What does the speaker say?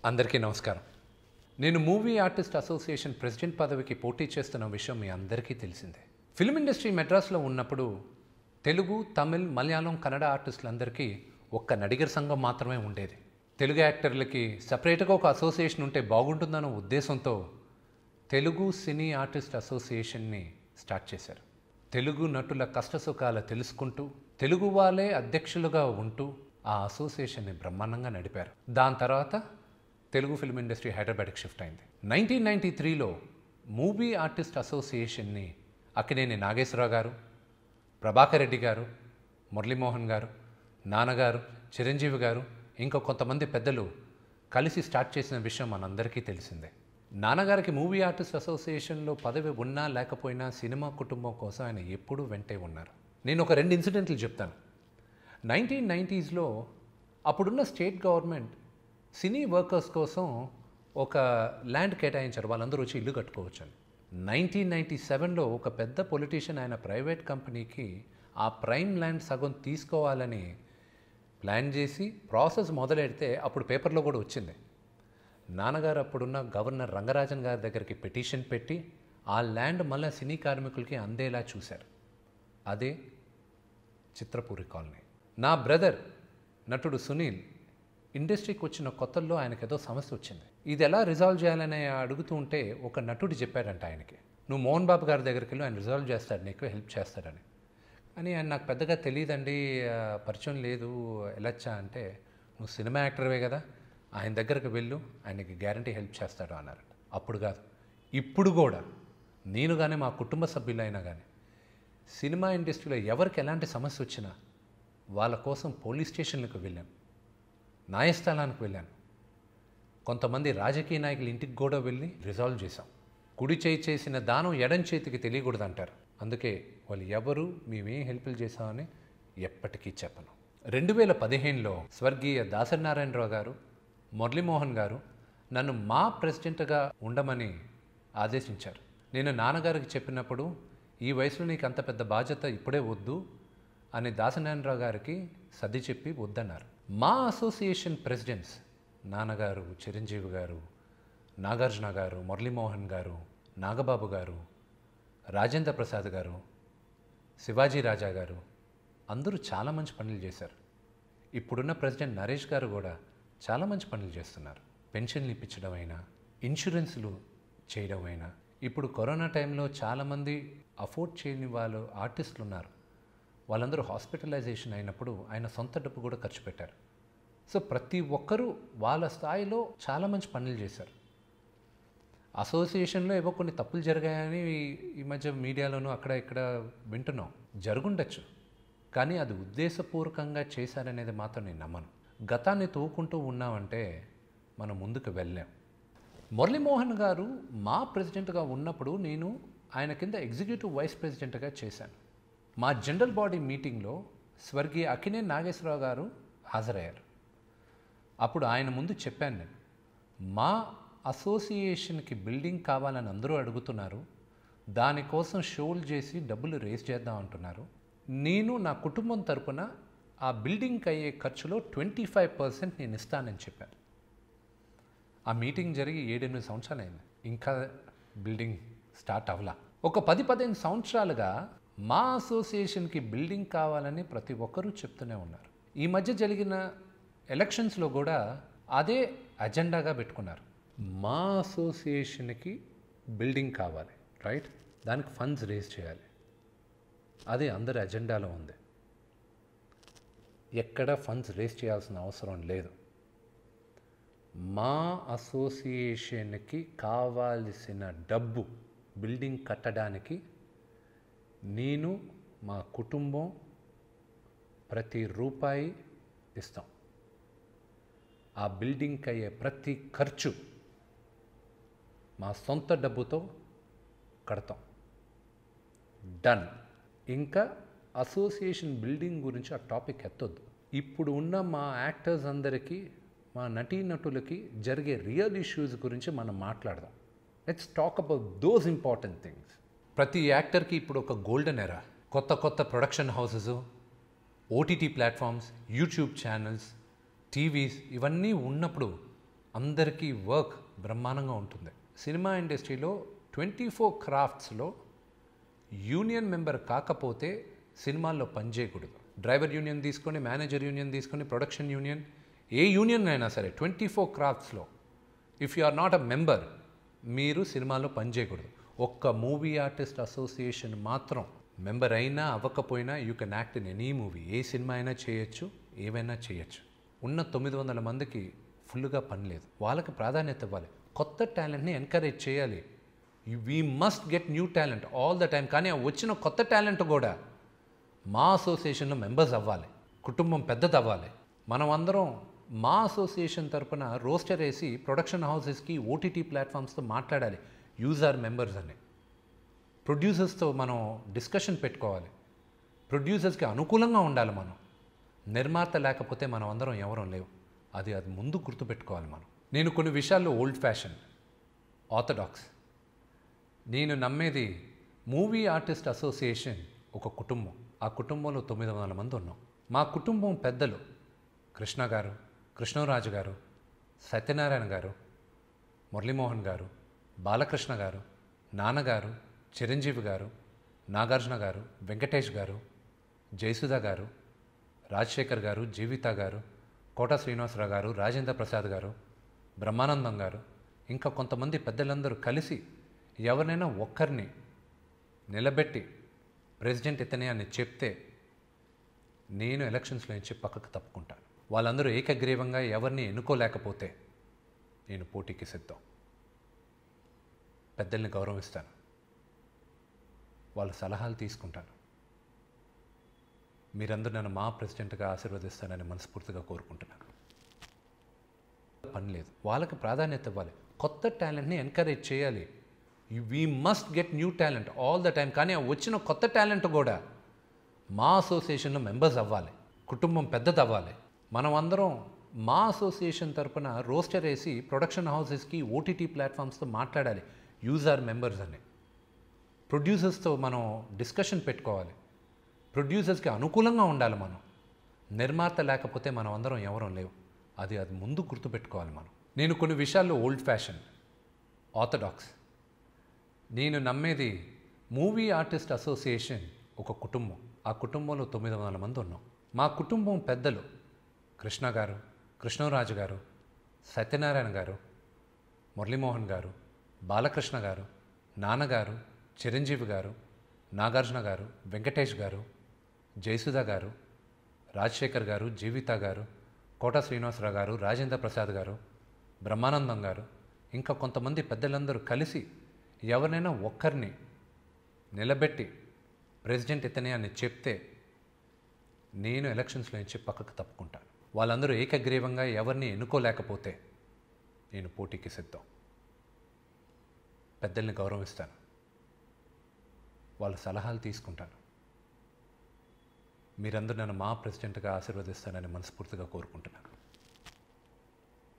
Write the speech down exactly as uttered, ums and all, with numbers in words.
అందరికీ నమస్కారం. నేను మూవీ ఆర్టిస్ట్ అసోసియేషన్ ప్రెసిడెంట్ పదవికి పోటీ చేస్తున్న విషయం మీ అందరికీ తెలిసిందే. ఫిల్మ్ ఇండస్ట్రీ మెడ్రాస్లో ఉన్నప్పుడు తెలుగు, తమిళ్, మలయాళం, కన్నడ ఆర్టిస్టులందరికీ ఒక్క నడిగర్ సంఘం మాత్రమే ఉండేది. తెలుగు యాక్టర్లకి సపరేట్గా ఒక అసోసియేషన్ ఉంటే బాగుంటుందన్న ఉద్దేశంతో తెలుగు సినీ ఆర్టిస్ట్ అసోసియేషన్ని స్టార్ట్ చేశారు. తెలుగు నటుల కష్టసుఖాలు తెలుసుకుంటూ తెలుగు వాళ్ళే అధ్యక్షులుగా ఉంటూ ఆ అసోసియేషన్ని బ్రహ్మాండంగా నడిపారు. దాని తర్వాత తెలుగు ఫిల్మ్ ఇండస్ట్రీ హైదరాబాద్కి షిఫ్ట్ అయింది. నైన్టీన్ నైంటీ త్రీలో మూవీ ఆర్టిస్ట్ అసోసియేషన్ని అక్కినేని నాగేశ్వరరావు గారు, ప్రభాకర్ రెడ్డి గారు, మురళీమోహన్ గారు, నాన్నగారు, చిరంజీవి గారు, ఇంకా కొంతమంది పెద్దలు కలిసి స్టార్ట్ చేసిన విషయం మనందరికీ తెలిసిందే. నాన్నగారికి మూవీ ఆర్టిస్ట్ అసోసియేషన్లో పదవి ఉన్నా లేకపోయినా సినిమా కుటుంబం కోసం ఆయన ఎప్పుడూ వెంటే ఉన్నారు. నేను ఒక రెండు ఇన్సిడెంట్లు చెప్తాను. నైన్టీన్ నైంటీస్లో అప్పుడున్న స్టేట్ గవర్నమెంట్ సినీ వర్కర్స్ కోసం ఒక ల్యాండ్ కేటాయించారు, వాళ్ళందరూ వచ్చి ఇల్లు కట్టుకోవచ్చు అని. నైన్టీన్ నైంటీ సెవెన్లో ఒక పెద్ద పొలిటీషియన్ ఆయన ప్రైవేట్ కంపెనీకి ఆ ప్రైమ్ ల్యాండ్ సగం తీసుకోవాలని ప్లాన్ చేసి ప్రాసెస్ మొదలెడితే అప్పుడు పేపర్లో కూడా వచ్చింది. నాన్నగారు అప్పుడున్న గవర్నర్ రంగరాజన్ గారి దగ్గరికి పిటిషన్ పెట్టి ఆ ల్యాండ్ మళ్ళీ సినీ కార్మికులకి అందేలా చూశారు. అదే చిత్రపూరి కాలనీ. నా బ్రదర్ నటుడు సునీల్ ఇండస్ట్రీకి వచ్చిన కొత్తల్లో ఆయనకు ఏదో సమస్య వచ్చింది. ఇది ఎలా రిజాల్వ్ చేయాలని అడుగుతూ ఉంటే ఒక నటుడు చెప్పాడంట ఆయనకి, నువ్వు మోహన్ బాబు గారి దగ్గరికి వెళ్ళి ఆయన రిజాల్వ్ చేస్తాడు, నీకు హెల్ప్ చేస్తాడని. అని ఆయన నాకు పెద్దగా తెలియదండి, పరిచయం లేదు, వెళ్ళొచ్చా అంటే, నువ్వు సినిమా యాక్టర్వే కదా, ఆయన దగ్గరికి వెళ్ళు, ఆయనకి గ్యారంటీ హెల్ప్ చేస్తాడు అన్నారట. అప్పుడు కాదు, ఇప్పుడు కూడా నేను కానీ మా కుటుంబ సభ్యులైనా కానీ సినిమా ఇండస్ట్రీలో ఎవరికి ఎలాంటి సమస్య వచ్చినా వాళ్ళ కోసం పోలీస్ స్టేషన్లకు వెళ్ళాను, న్యాయస్థానానికి వెళ్ళాను. కొంతమంది రాజకీయ నాయకులు ఇంటికి కూడా వెళ్ళి రిజాల్వ్ చేశాం. కుడి చేయి చేసిన దానం ఎడం చేతికి తెలియకూడదు అంటారు. అందుకే వాళ్ళు ఎవరు మేమేం హెల్ప్లు చేశామని ఎప్పటికీ చెప్పను. రెండు వేల పదిహేనులో స్వర్గీయ దాసనారాయణరావు గారు, మురళీమోహన్ గారు నన్ను మా ప్రెసిడెంట్గా ఉండమని ఆదేశించారు. నేను నాన్నగారికి చెప్పినప్పుడు ఈ వయసులో నీకు అంత పెద్ద బాధ్యత ఇప్పుడే వద్దు అని దాసనారాయణరావు గారికి సర్ది చెప్పి వద్దన్నారు. మా అసోసియేషన్ ప్రెసిడెంట్స్ నాన్నగారు, చిరంజీవి గారు, నాగార్జున గారు, మురళీమోహన్ గారు, నాగబాబు గారు, రాజేంద్ర ప్రసాద్ గారు, శివాజీ రాజా గారు అందరూ చాలా మంచి పనులు చేశారు. ఇప్పుడున్న ప్రెసిడెంట్ నరేష్ గారు కూడా చాలా మంచి పనులు చేస్తున్నారు. పెన్షన్లు ఇప్పించడం అయినా, ఇన్సూరెన్స్లు చేయడం అయినా. ఇప్పుడు కరోనా టైంలో చాలామంది అఫోర్డ్ చేయని వాళ్ళు ఆర్టిస్టులు ఉన్నారు, వాళ్ళందరూ హాస్పిటలైజేషన్ అయినప్పుడు ఆయన సొంత డబ్బు కూడా ఖర్చు పెట్టారు. సో ప్రతి ఒక్కరూ వాళ్ళ స్థాయిలో చాలా మంచి పనులు చేశారు. అసోసియేషన్లో ఏవో కొన్ని తప్పులు జరిగాయని ఈ మధ్య మీడియాలోనూ అక్కడ ఇక్కడ వింటున్నాం. జరుగుండొచ్చు, కానీ అది ఉద్దేశపూర్వకంగా చేశారనేది మాత్రం నేను నమ్మను. గతాన్ని తవ్వుకుంటూ ఉన్నామంటే మనం ముందుకు వెళ్ళాం. మురళీమోహన్ గారు మా ప్రెసిడెంట్గా ఉన్నప్పుడు నేను ఆయన కింద ఎగ్జిక్యూటివ్ వైస్ ప్రెసిడెంట్గా చేశాను. మా జనరల్ బాడీ మీటింగ్లో స్వర్గీయ అక్కినేని నాగేశ్వరరావు గారు హాజరయ్యారు. అప్పుడు ఆయన ముందు చెప్పాను నేను, మా అసోసియేషన్కి బిల్డింగ్ కావాలని అందరూ అడుగుతున్నారు, దానికోసం షోలు చేసి డబ్బులు రేస్ చేద్దాం అంటున్నారు. నేను నా కుటుంబం తరపున ఆ బిల్డింగ్కి అయ్యే ఖర్చులో ట్వంటీ ఫైవ్ పర్సెంట్ నేను ఇస్తానని చెప్పాను. ఆ మీటింగ్ జరిగి ఏడెనిమిది సంవత్సరాలు అయింది, ఇంకా బిల్డింగ్ స్టార్ట్ అవ్వలా. ఒక పది పదిహేను సంవత్సరాలుగా మా అసోసియేషన్కి బిల్డింగ్ కావాలని ప్రతి ఒక్కరూ చెప్తూనే ఉన్నారు. ఈ మధ్య జరిగిన ఎలక్షన్స్లో కూడా అదే అజెండాగా పెట్టుకున్నారు. మా అసోసియేషన్కి బిల్డింగ్ కావాలి, రైట్, దానికి ఫండ్స్ రేజ్ చేయాలి, అదే అందరి అజెండాలో ఉంది. ఎక్కడ ఫండ్స్ రేజ్ చేయాల్సిన అవసరం లేదు. మా అసోసియేషన్కి కావాల్సిన డబ్బు బిల్డింగ్ కట్టడానికి నేను, మా కుటుంబం ప్రతి రూపాయి ఇస్తాం. ఆ బిల్డింగ్కి అయ్యే ప్రతి ఖర్చు మా సొంత డబ్బుతో కడతాం. డన్. ఇంకా అసోసియేషన్ బిల్డింగ్ గురించి ఆ టాపిక్ ఎత్తొద్దు. ఇప్పుడు ఉన్న మా యాక్టర్స్ అందరికీ, మా నటీనటులకి జరిగే రియల్ ఇష్యూస్ గురించి మనం మాట్లాడదాం. Let's talk about those important things. ప్రతి యాక్టర్కి ఇప్పుడు ఒక గోల్డెన్ ఎరా. కొత్త కొత్త production houses, OTT platforms, YouTube channels, TVs ఇవన్నీ ఉన్నప్పుడు అందరికీ వర్క్ బ్రహ్మాండంగా ఉంటుంది. సినిమా ఇండస్ట్రీలో ట్వంటీ ఫోర్ క్రాఫ్ట్స్లో యూనియన్ మెంబర్ కాకపోతే సినిమాల్లో పనిచేయకూడదు. డ్రైవర్ యూనియన్ తీసుకొని, మేనేజర్ యూనియన్ తీసుకొని, ప్రొడక్షన్ యూనియన్, ఏ యూనియన్ అయినా సరే ట్వంటీ ఫోర్ క్రాఫ్ట్స్లో if you are not a member మీరు సినిమాలో పనిచేయకూడదు. ఒక్క మూవీ ఆర్టిస్ట్ అసోసియేషన్ మాత్రం మెంబర్ అయినా అవ్వకపోయినా you can act in any movie. ఏ సినిమా అయినా చేయొచ్చు, ఏవైనా చేయొచ్చు. ఉన్న తొమ్మిది వందల మందికి ఫుల్గా పని లేదు. వాళ్ళకి ప్రాధాన్యత ఇవ్వాలి. కొత్త టాలెంట్ని ఎంకరేజ్ చేయాలి. We must get new talent all the time. కానీ ఆ వచ్చిన కొత్త టాలెంట్ కూడా మా అసోసియేషన్లో మెంబర్స్ అవ్వాలి. కుటుంబం పెద్దది అవ్వాలి. మనం అందరం మా అసోసియేషన్ తరపున రోస్టర్ వేసి ప్రొడక్షన్ హౌసెస్కి, ఓటీటీ ప్లాట్ఫామ్స్తో మాట్లాడాలి. యూజర్ మెంబర్స్ అని ప్రొడ్యూసర్స్తో మనం డిస్కషన్ పెట్టుకోవాలి. ప్రొడ్యూసర్స్కి అనుకూలంగా ఉండాలి. మనం నిర్మాత లేకపోతే మనం అందరం ఎవరం లేవు. అది అది ముందు గుర్తుపెట్టుకోవాలి మనం. నేను కొన్ని విషయాల్లో ఓల్డ్ ఫ్యాషన్, ఆర్థడాక్స్. నేను నమ్మేది మూవీ ఆర్టిస్ట్ అసోసియేషన్ ఒక కుటుంబం. ఆ కుటుంబంలో తొమ్మిది వందల మంది ఉన్నాం. మా కుటుంబం పెద్దలు కృష్ణ గారు, కృష్ణరాజు గారు, సత్యనారాయణ గారు, మురళీమోహన్ గారు, బాలకృష్ణ గారు, నాన్నగారు, చిరంజీవి గారు, నాగార్జున గారు, వెంకటేష్ గారు, జయసుధ గారు, రాజశేఖర్ గారు, జీవిత గారు, కోట శ్రీనివాసరావు గారు, రాజేంద్ర ప్రసాద్ గారు, బ్రహ్మానందం గారు, ఇంకా కొంతమంది పెద్దలందరూ కలిసి ఎవరినైనా ఒక్కరిని నిలబెట్టి ప్రెసిడెంట్ ఇతనే అని చెప్తే నేను ఎలక్షన్స్లో నుంచి పక్కకు తప్పుకుంటాను. వాళ్ళందరూ ఏకగ్రీవంగా ఎవరిని ఎన్నుకోలేకపోతే నేను పోటీకి సిద్ధం. పెద్దల్ని గౌరవిస్తాను, వాళ్ళ సలహాలు తీసుకుంటాను. మీరందరూ నన్ను మా ప్రెసిడెంట్గా ఆశీర్వదిస్తానని మనస్ఫూర్తిగా కోరుకుంటున్నాను. పని లేదు. వాళ్ళకి ప్రాధాన్యత ఇవ్వాలి. కొత్త టాలెంట్ని ఎంకరేజ్ చేయాలి. We must get new talent all the time. కానీ ఆ వచ్చిన కొత్త టాలెంట్ కూడా మా అసోసియేషన్లో మెంబర్స్ అవ్వాలి. కుటుంబం పెద్దది అవ్వాలి. మనం అందరం మా అసోసియేషన్ తరపున రోస్టర్ వేసి ప్రొడక్షన్ హౌసెస్కి, ఓటీటీ ప్లాట్ఫామ్స్తో మాట్లాడాలి. యూజర్ మెంబర్స్ అని ప్రొడ్యూసర్స్తో మనం డిస్కషన్ పెట్టుకోవాలి. ప్రొడ్యూసర్స్కి అనుకూలంగా ఉండాలి. మనం నిర్మాత లేకపోతే మనం అందరం ఎవరం లేవు. అది అది ముందు గుర్తుపెట్టుకోవాలి మనం. నేను కొన్ని విషయాల్లో ఓల్డ్ ఫ్యాషన్, ఆర్థడాక్స్. నేను నమ్మేది మూవీ ఆర్టిస్ట్ అసోసియేషన్ ఒక కుటుంబం. ఆ కుటుంబంలో తొమ్మిది వందల మంది ఉన్నాం. మా కుటుంబం పెద్దలు కృష్ణ గారు, కృష్ణరాజు గారు, సత్యనారాయణ గారు, మురళీమోహన్ గారు, బాలకృష్ణ గారు, నాన్నగారు, చిరంజీవి గారు, నాగార్జున గారు, వెంకటేష్ గారు, జయసుధ గారు, రాజశేఖర్ గారు, జీవిత గారు, కోట శ్రీనివాసరావు గారు, రాజేంద్ర ప్రసాద్ గారు, బ్రహ్మానందం గారు, ఇంకా కొంతమంది పెద్దలందరూ కలిసి ఎవరినైనా ఒక్కరిని నిలబెట్టి ప్రెసిడెంట్ ఇతనే అని చెప్తే నేను ఎలక్షన్స్లో నుంచి పక్కకు తప్పుకుంటాను. వాళ్ళందరూ ఏకగ్రీవంగా ఎవరిని ఎన్నుకోలేకపోతే నేను పోటీకి సిద్ధం. పెద్దల్ని గౌరవిస్తాను, వాళ్ళ సలహాలు తీసుకుంటాను. మీరందరూ నన్ను మా ప్రెసిడెంట్గా ఆశీర్వదిస్తానని మనస్ఫూర్తిగా కోరుకుంటున్నాను.